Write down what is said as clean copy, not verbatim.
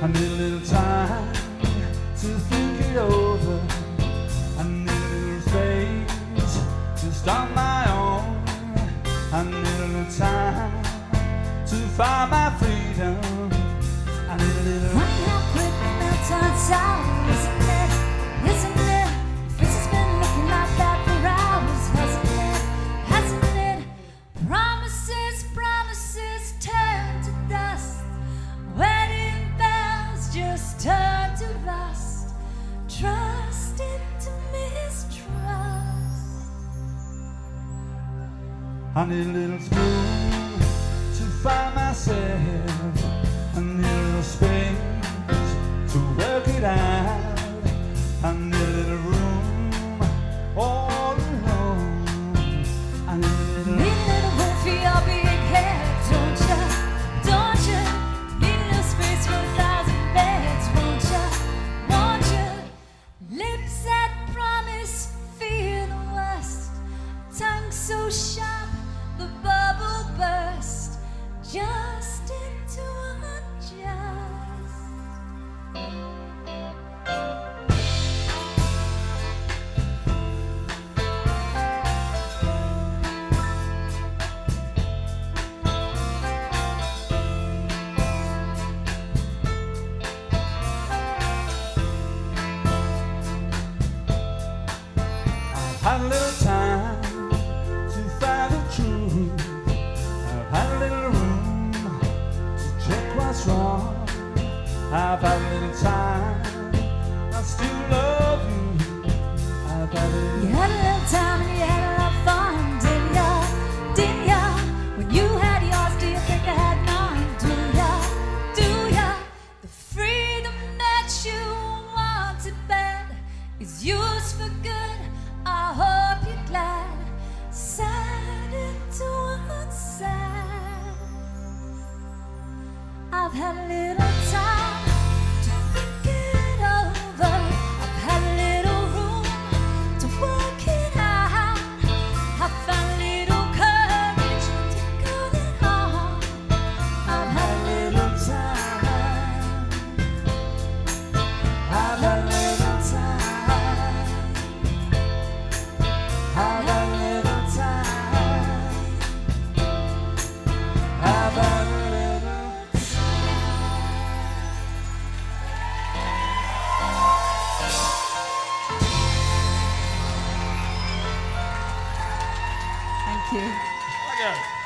need a little time to think it over. I need a little space to start my own. I need a little time to find my freedom. I need a little. Funny how quick the meltdown's out, isn't it? Isn't it? This has been looking like that for hours, hasn't it? Hasn't it? Promises, promises turn to dust. Wedding bells just turn to rust. Trust into mistrust. I need a little spoon to find myself. I need a little space to work it out. I need a little room all alone. I need a little. Need a little room for your big head, don't ya? Don't ya? Need a little space for 1,000 beds, won't ya? Won't ya? Lips that promise, feel the worst. Tongue so sharp, the bubble burst. Just into unjust. I've had a little time to find the truth. I've had a little room to check what's wrong. I've had a little time, I still love you. I've had a You little. had a little time and you had a lot of fun, didn't ya? Didn't ya? When you had yours, do you think I had mine? Do ya? Do ya? The freedom that you wanted bad is yours for good. I hope you're glad. Sad into unsad. I've had a little time to think it over. I've had a little room to work it out. I've found a little courage to go it on. I've had a little time. I've had a little time. I've had a little time. I've had a little. Thank you. Okay.